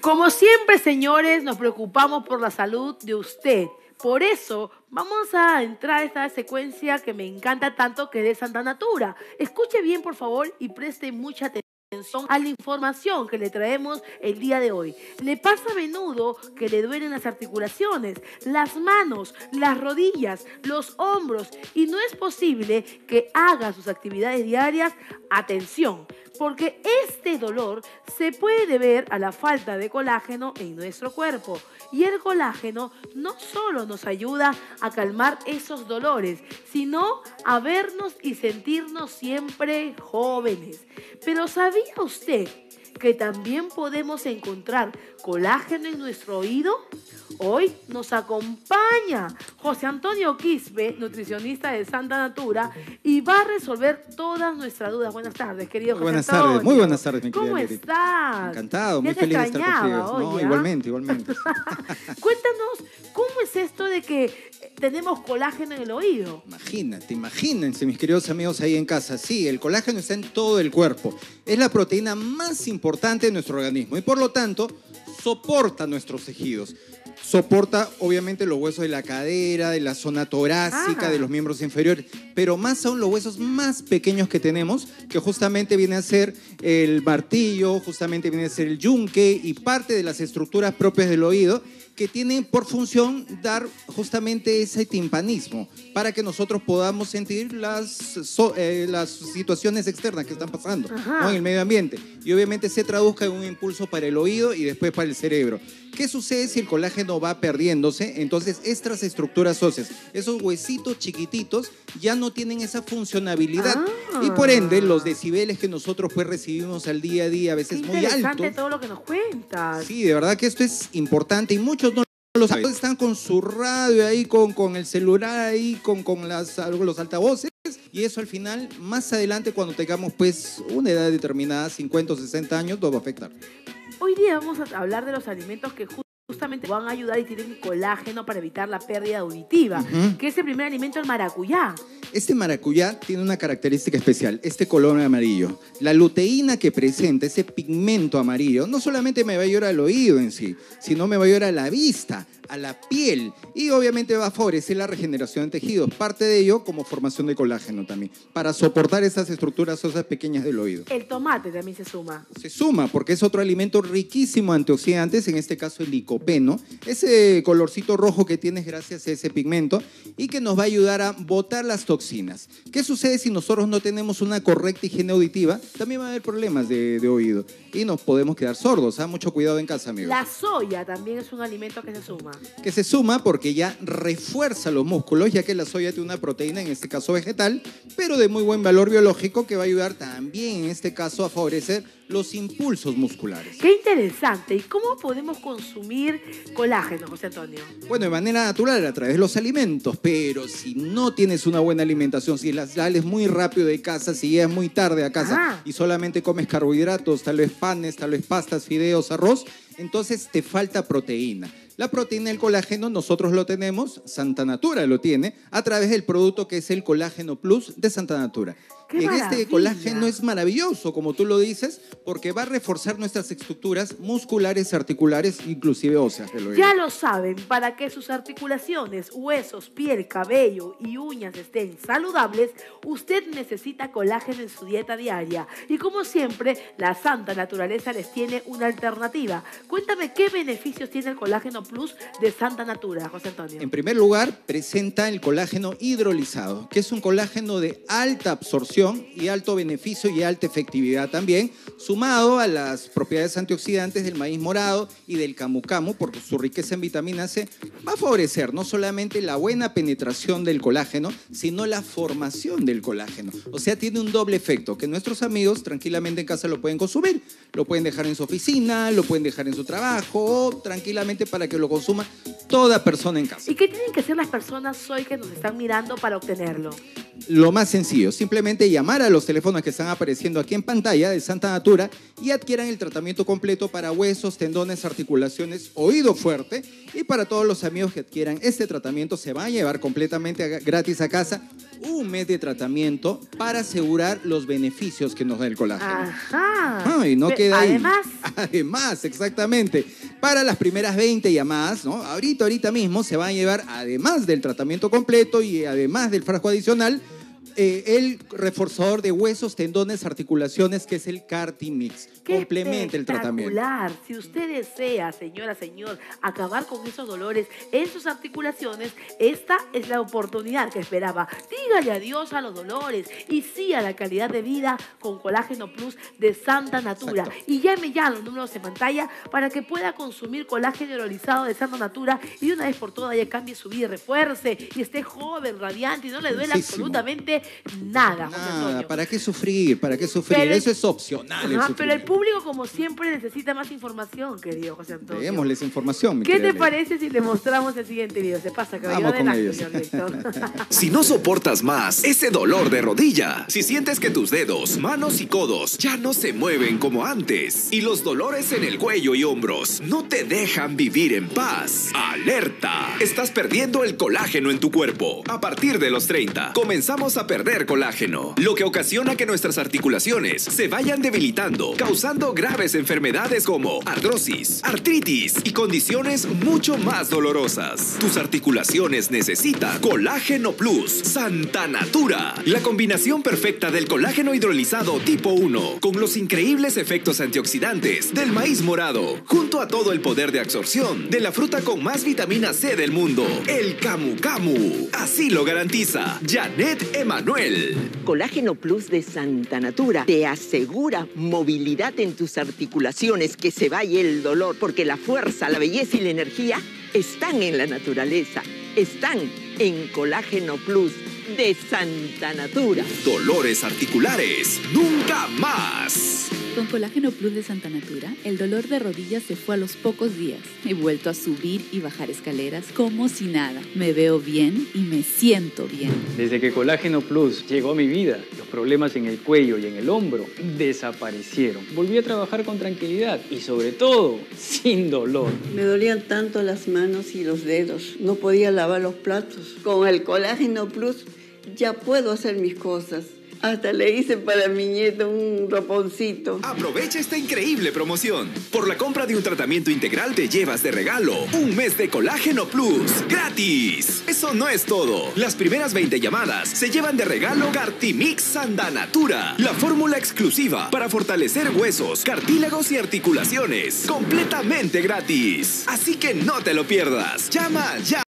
Como siempre, señores, nos preocupamos por la salud de usted. Por eso vamos a entrar a esta secuencia que me encanta tanto, que es de Santa Natura. Escuche bien, por favor, y preste mucha atención a la información que le traemos el día de hoy. Le pasa a menudo que le duelen las articulaciones, las manos, las rodillas, los hombros y no es posible que haga sus actividades diarias. Atención, porque este dolor se puede deber a la falta de colágeno en nuestro cuerpo. Y el colágeno no solo nos ayuda a calmar esos dolores, sino a vernos y sentirnos siempre jóvenes. Pero ¿sabía usted que también podemos encontrar colágeno en nuestro oído? Hoy nos acompaña José Antonio Quispe, nutricionista de Santa Natura, y va a resolver todas nuestras dudas. Buenas tardes, querido José Antonio. Muy buenas tardes, mi querida ¿Cómo Leti. estás? Encantado, muy feliz de estar contigo. No, igualmente. Cuéntanos, ¿cómo es esto de que tenemos colágeno en el oído? Imagínense, mis queridos amigos ahí en casa. Sí, el colágeno está en todo el cuerpo. Es la proteína más importante de nuestro organismo y por lo tanto soporta nuestros tejidos. Soporta obviamente los huesos de la cadera, de la zona torácica, de los miembros inferiores, pero más aún los huesos más pequeños que tenemos, que justamente viene a ser el martillo, justamente viene a ser el yunque y parte de las estructuras propias del oído, que tienen por función dar justamente ese timpanismo para que nosotros podamos sentir las situaciones externas que están pasando, ¿no?, en el medio ambiente. Y obviamente se traduzca en un impulso para el oído y después para el cerebro. ¿Qué sucede si el colágeno va perdiéndose? Entonces estas estructuras óseas, esos huesitos chiquititos, ya no tienen esa funcionalidad. Y por ende, los decibeles que nosotros pues recibimos al día a día, a veces muy altos. Interesante todo lo que nos cuentas. Sí, de verdad que esto es importante y muchos no lo saben. Están con su radio ahí, con el celular ahí, con los altavoces. Y eso al final, más adelante, cuando tengamos pues una edad determinada, 50 o 60 años, nos va a afectar. Hoy día vamos a hablar de los alimentos que justamente van a ayudar y tienen colágeno para evitar la pérdida auditiva, que es el primer alimento, el maracuyá. Este maracuyá tiene una característica especial, este color amarillo. La luteína que presenta, ese pigmento amarillo, no solamente me va a ayudar al oído en sí, sino me va a ayudar a la vista, a la piel y obviamente va a favorecer la regeneración de tejidos. Parte de ello como formación de colágeno también, para soportar esas estructuras óseas pequeñas del oído. El tomate también se suma. Se suma porque es otro alimento riquísimo en antioxidantes, en este caso el licopeno, ese colorcito rojo que tienes gracias a ese pigmento y que nos va a ayudar a botar las toxinas. ¿Qué sucede si nosotros no tenemos una correcta higiene auditiva? También va a haber problemas de oído y nos podemos quedar sordos. Mucho cuidado en casa, amigos. La soya también es un alimento que se suma. Que se suma porque ya refuerza los músculos, ya que la soya tiene una proteína, en este caso vegetal, pero de muy buen valor biológico, que va a ayudar también, en este caso, a favorecer los impulsos musculares. ¡Qué interesante! ¿Y cómo podemos consumir colágeno, José Antonio? Bueno, de manera natural, a través de los alimentos, pero si no tienes una buena alimentación, si las sales muy rápido de casa, si llegas muy tarde a casa y solamente comes carbohidratos, tal vez panes, tal vez pastas, fideos, arroz, entonces te falta proteína. La proteína del colágeno nosotros lo tenemos, Santa Natura lo tiene, a través del producto que es el Colágeno Plus de Santa Natura. ¡Qué maravilla! Este colágeno es maravilloso, como tú lo dices, porque va a reforzar nuestras estructuras musculares, articulares, inclusive óseas. Ya lo saben, para que sus articulaciones, huesos, piel, cabello y uñas estén saludables, usted necesita colágeno en su dieta diaria. Y como siempre, la santa naturaleza les tiene una alternativa. Cuéntame qué beneficios tiene el Colágeno Plus de Santa Natura, José Antonio. En primer lugar, presenta el colágeno hidrolizado, que es un colágeno de alta absorción y alto beneficio y alta efectividad también, sumado a las propiedades antioxidantes del maíz morado y del camu camu, porque su riqueza en vitamina C va a favorecer no solamente la buena penetración del colágeno, sino la formación del colágeno. O sea, tiene un doble efecto, que nuestros amigos tranquilamente en casa lo pueden consumir, lo pueden dejar en su oficina, lo pueden dejar en su trabajo, o tranquilamente para que lo consuma toda persona en casa. ¿Y qué tienen que hacer las personas hoy que nos están mirando para obtenerlo? Lo más sencillo, simplemente llamar a los teléfonos que están apareciendo aquí en pantalla de Santa Natura y adquieran el tratamiento completo para huesos, tendones, articulaciones, oído fuerte. Y para todos los amigos que adquieran este tratamiento se va a llevar completamente gratis a casa un mes de tratamiento para asegurar los beneficios que nos da el colágeno. Ajá. Y no queda ahí. Además. Además, exactamente. Para las primeras 20 llamadas, ¿no? Ahorita mismo se van a llevar, además del tratamiento completo y además del frasco adicional, el reforzador de huesos, tendones, articulaciones, que es el Cartimix. Complementa el tratamiento. Si usted desea, señora, señor, acabar con esos dolores en sus articulaciones, esta es la oportunidad que esperaba. Dígale adiós a los dolores y sí a la calidad de vida con Colágeno Plus de Santa Natura. Exacto. Y llame ya a los números en pantalla para que pueda consumir colágeno hidrolizado de Santa Natura y de una vez por todas ya cambie su vida, refuerce y esté joven, radiante y no le duela absolutamente nada, José Antonio. ¿Para qué sufrir? ¿Para qué sufrir? Pero eso es opcional. pero el público, como siempre, necesita más información, querido José Antonio. Démosles información. Mi ¿Qué querida te Ley. parece si le mostramos el siguiente video? Se pasa, caballero. Vamos con Adelante, ellos. señor director. Si no soportas más ese dolor de rodilla, si sientes que tus dedos, manos y codos ya no se mueven como antes y los dolores en el cuello y hombros no te dejan vivir en paz, ¡alerta! Estás perdiendo el colágeno en tu cuerpo. A partir de los 30, comenzamos a perder colágeno, lo que ocasiona que nuestras articulaciones se vayan debilitando, causando graves enfermedades como artrosis, artritis y condiciones mucho más dolorosas. Tus articulaciones necesitan Colágeno Plus Santa Natura, la combinación perfecta del colágeno hidrolizado tipo 1 con los increíbles efectos antioxidantes del maíz morado, junto a todo el poder de absorción de la fruta con más vitamina C del mundo, el Camu Camu. Así lo garantiza Janet Emanuel. Colágeno Plus de Santa Natura te asegura movilidad en tus articulaciones, que se vaya el dolor, porque la fuerza, la belleza y la energía están en la naturaleza, están en Colágeno Plus de Santa Natura. Dolores articulares, nunca más. Con Colágeno Plus de Santa Natura, el dolor de rodillas se fue a los pocos días. He vuelto a subir y bajar escaleras como si nada. Me veo bien y me siento bien. Desde que Colágeno Plus llegó a mi vida, los problemas en el cuello y en el hombro desaparecieron. Volví a trabajar con tranquilidad y, sobre todo, sin dolor. Me dolían tanto las manos y los dedos. No podía lavar los platos. Con el Colágeno Plus ya puedo hacer mis cosas. Hasta le hice para mi nieto un roponcito. Aprovecha esta increíble promoción. Por la compra de un tratamiento integral te llevas de regalo un mes de Colágeno Plus gratis. Eso no es todo. Las primeras 20 llamadas se llevan de regalo Cartimix Santa Natura, la fórmula exclusiva para fortalecer huesos, cartílagos y articulaciones, completamente gratis. Así que no te lo pierdas. Llama ya.